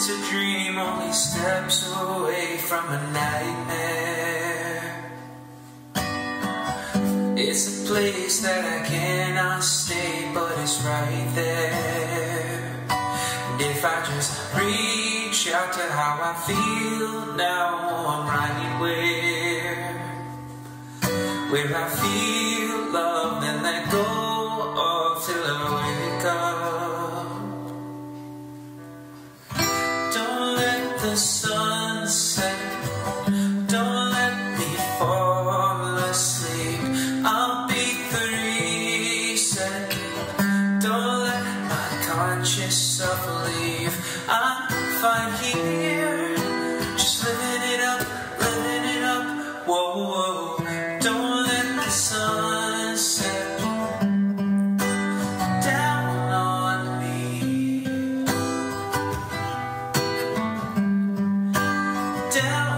It's a dream only steps away from a nightmare. It's a place that I cannot stay, but it's right there. And if I just reach out to how I feel now, I'm right where I feel love, then let go of till I wake up. Don't let the sun set, don't let me fall asleep. I'll beat the reset, don't let my conscious self leave. I'm fine here, just living it up, whoa, whoa. Don't let the sun set down on me, down